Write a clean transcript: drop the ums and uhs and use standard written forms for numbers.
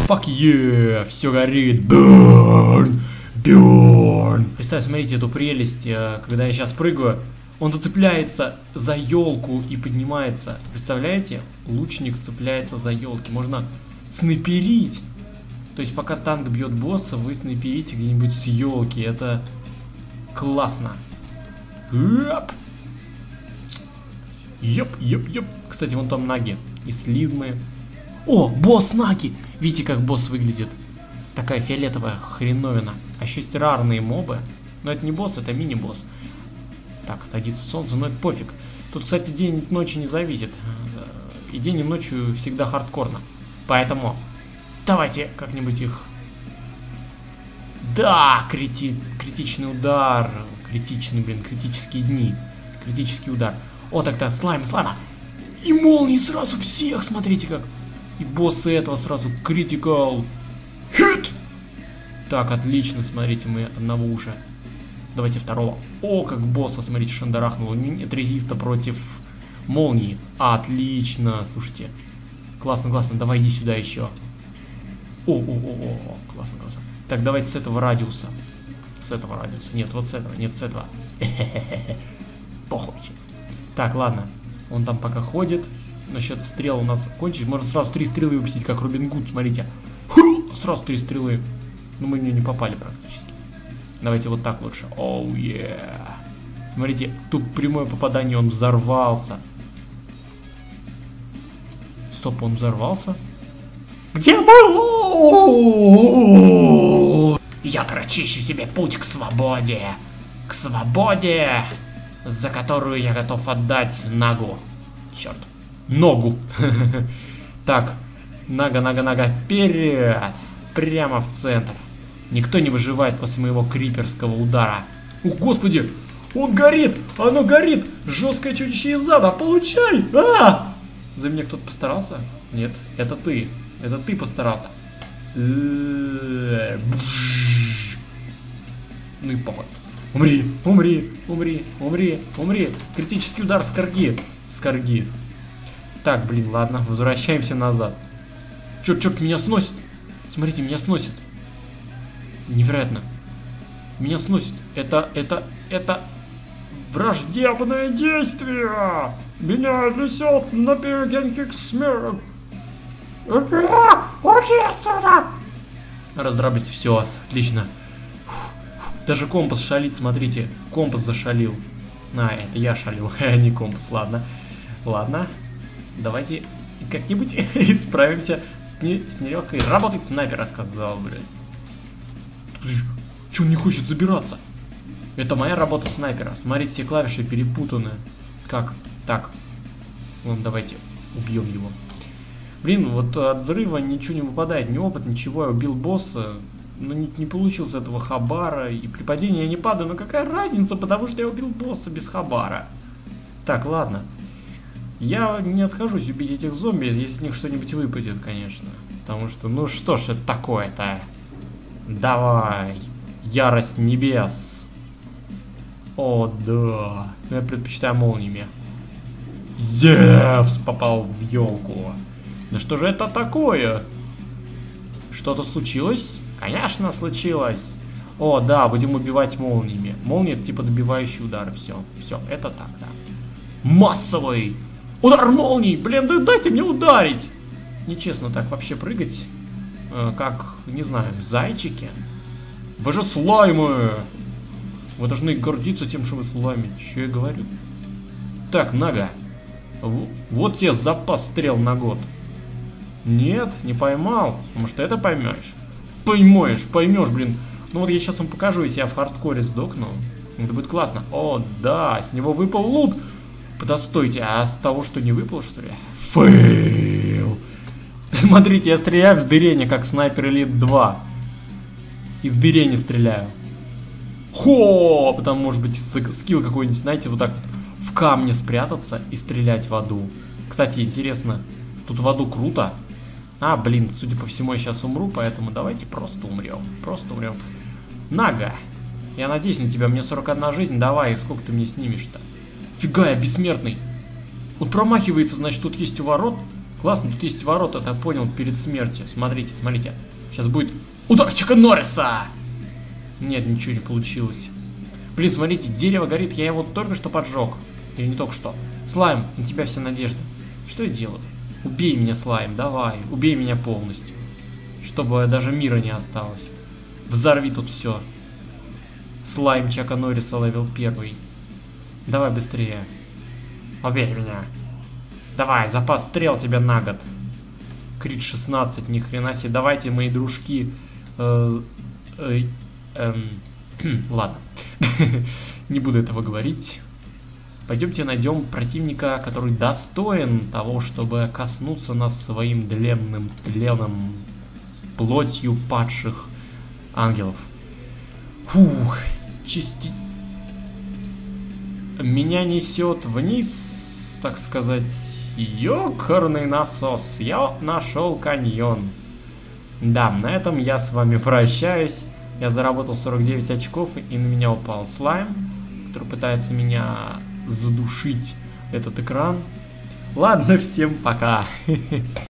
Fuck yeah! Все горит. Burn! Burn! Представь, смотрите эту прелесть, когда я сейчас прыгаю. Он зацепляется за елку и поднимается. Представляете? Лучник цепляется за елки. Можно снайперить. То есть пока танк бьет босса, вы снайперите где-нибудь с елки. Это классно. Ёп. Кстати, вон там наги и слизмы. О, босс наги! Видите, как босс выглядит? Такая фиолетовая хреновина. А еще есть рарные мобы. Но это не босс, это мини-босс. Так, садится солнце, но это пофиг. Тут, кстати, день от ночи не зависит. И день и ночью всегда хардкорно. Поэтому давайте как-нибудь их... Да, критичный удар. Критические дни. Критический удар. О, тогда слайма. И молнии сразу всех, смотрите как. И боссы этого сразу критикал. Хит! Так, отлично, смотрите, мы одного уже. Давайте второго. О, как босса, смотрите, шандарахнул. Нет резиста против молнии. Отлично, слушайте. Классно. Давай иди сюда еще. О, классно. Так, давайте с этого радиуса. Нет, вот с этого. Нет, с этого. Похуй. Так, ладно. Он там пока ходит. Насчет стрел у нас кончились. Можно сразу 3 стрелы выпустить, как Робин Гуд, смотрите. Сразу 3 стрелы. Но мы в нее не попали практически. Давайте вот так лучше. Оу, Смотрите, тут прямое попадание, он взорвался. Стоп, он взорвался? Где был? Я прочищу себе путь к свободе. К свободе, за которую я готов отдать Нагу. Черт. Ногу. Так, Нага, вперед. Прямо в центр. Никто не выживает после моего криперского удара. Ух, господи, он горит, оно горит. Жесткое чудище из ада, получай. За меня кто-то постарался? Нет, это ты постарался. Ну и похуй. Умри. Критический удар с корги. Так, блин, ладно, возвращаемся назад. Черт, меня сносит. Смотрите, меня сносит. Невероятно. Меня сносит. Это враждебное действие. Меня несет на перегонки к смерти. Уйди отсюда. Раздробить, все, отлично. Даже компас шалит, смотрите. Компас зашалил. Это я шалил, а не компас, ладно. Давайте как-нибудь исправимся с нелегкой работой снайпера, сказал, блядь. Че он не хочет забираться? Это моя работа снайпера. Смотрите, все клавиши перепутаны. Как? Так. Ладно, давайте убьем его. Блин, вот от взрыва ничего не выпадает, ни опыт, ничего. Я убил босса, но не получил с этого хабара. И при падении я не падаю, но какая разница, потому что я убил босса без хабара. Так, ладно. Я не откажусь убить этих зомби, если с них что-нибудь выпадет, конечно. Потому что, ну что ж это такое-то? Давай. Ярость небес. О, да. Я предпочитаю молниями. Зевс попал в елку. Да что же это такое? Что-то случилось? Конечно, случилось. О, да, будем убивать молниями. Молния это типа добивающий удар. Все, это так, да. Массовый удар молний. Блин, да дайте мне ударить. Нечестно так вообще прыгать. Как, не знаю, зайчики. Вы же слаймы. Вы должны гордиться тем, что вы слаймы. Че я говорю? Так, Нага. Вот тебе запас стрел на год. Нет, не поймал. Может, это поймешь? Поймешь, блин. Ну вот я сейчас вам покажу, если я в хардкоре сдохну. Это будет классно. О, да, с него выпал лут. Подостойте, а с того, что не выпал, что ли? Фейл. Смотрите, я стреляю в дырене, как снайпер Elite 2. Из дырени стреляю. Там может быть скилл какой-нибудь, знаете, вот так в камне спрятаться и стрелять в аду. Кстати, интересно, тут в аду круто. Блин, судя по всему, я сейчас умру, поэтому давайте просто умрем. Нага, я надеюсь на тебя, мне 41 жизнь, давай, сколько ты мне снимешь-то? Фига, я бессмертный. Он промахивается, значит, тут есть у ворот. Классно, тут есть ворота, так понял, перед смертью. Смотрите, смотрите. Сейчас будет удар Чака Норриса! Нет, ничего не получилось. Блин, смотрите, дерево горит, я его только что поджег. Или не только что. Слайм, на тебя вся надежда. Что я делаю? Убей меня, Слайм, давай. Убей меня полностью. Чтобы даже мира не осталось. Взорви тут все. Слайм Чака Норриса левел 1. Давай быстрее. Убей меня. Давай, запас стрел тебе на год. Крит 16, ни хрена себе. Давайте, мои дружки. Ладно. Не буду этого говорить. Пойдемте найдем противника, который достоин того, чтобы коснуться нас своим длинным тленом, плотью падших ангелов. Фух, меня несет вниз, так сказать, ёкарный насос. Я нашел каньон. Да, на этом я с вами прощаюсь. Я заработал 49 очков, и на меня упал слайм, который пытается меня задушить этот экран. Ладно, всем пока.